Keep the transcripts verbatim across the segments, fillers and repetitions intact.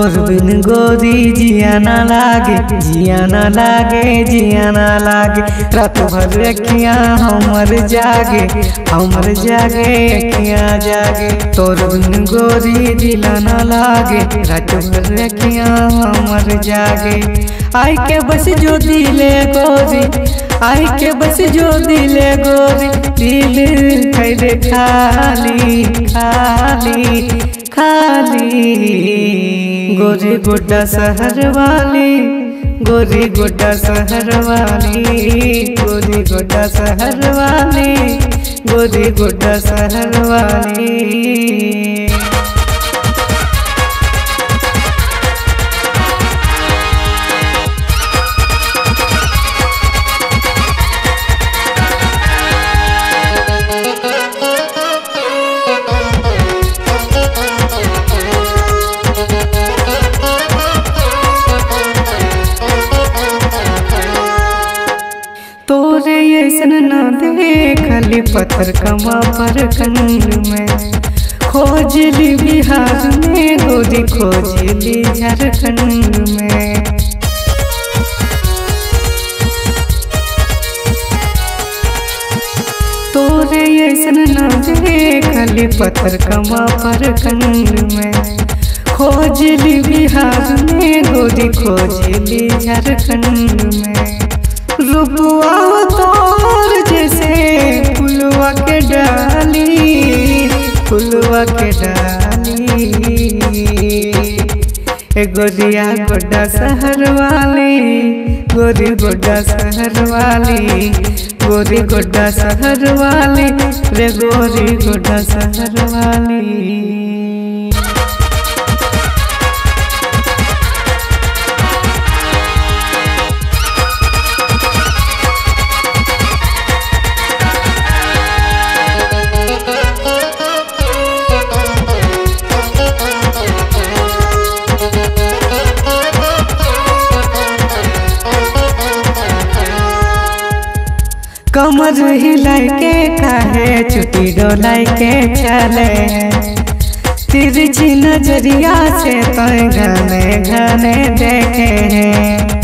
तोर बिन गोरी जिया ना लागे, जिया ना लागे, जिया ना लागे। रात भर अखियाँ हमर जागे, हमर जागे अखियाँ जागे। तोर बिन गोरी दिला ना लागे, रात भर अखियाँ हमर जागे। आई के बस जो दिले गोरी, आई के बस जो दिले गोरी, दिल खैर खाली खाली खाली। गोरी गोड्डा शहर वाली, गोरी गोड्डा शहर वाली, गोरी गोड्डा शहर वाली, गोरी गोड्डा शहर वाली। तोरे ऐसन न देखली पत्थर कमा पर कंड में, खोजली बिहार में गोरी खोजली झारखंड में। तोरे ऐसन न देखली पत्थर कमा पर कंड में, खोजली बिहार में गोरी खोजली झारखंड में। रूपवा तोर जैसे फुलवा के डाली, फुलवा के डाली। ए गोरिया गोड्डा शहर वाली, गोरी गोड्डा शहर वाली, गोरी गोड्डा शहर वाली, रे गोरी गोड्डा शहर वाली। कमर हिलाई के काहे चुटी डोलाई के चले, तिरछी नजरिया से तो घने घने देखे हैं।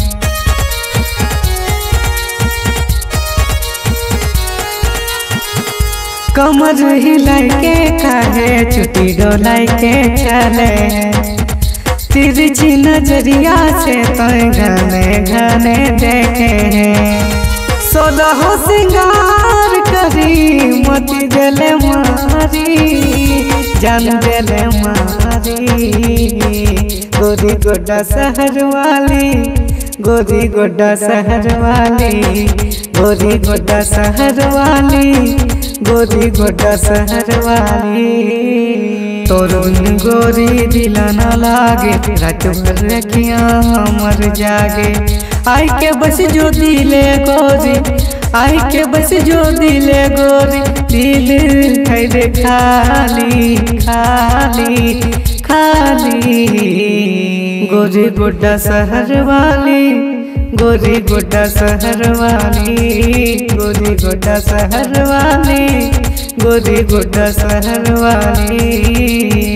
कमर हिलाई के काहे चुटी डोलाई के चले, तिरछी नजरिया से तो घने घने देखे हैं। सोलह सिंगार करी मोती देले मारी, जान देले मारी। गोरी गोड्डा शहर वाली, गोरी गोड्डा शहर वाली, गोरी गोड्डा शहर वाली, गोरी गोड्डा शहर वाली। तोर बिन गोरी दिला ना लागे, रात भर अखियाँ हमर जागे। आई के बस जो दिले गोरी, आई के बस जो दिले गोरी, दिल खैर खाली खाली खाली। गोरी गोड्डा शहर वाली, गोरी गोड्डा शहर वाली, गोरी गोड्डा शहर वाली, गोरी गोड्डा शहर वाली।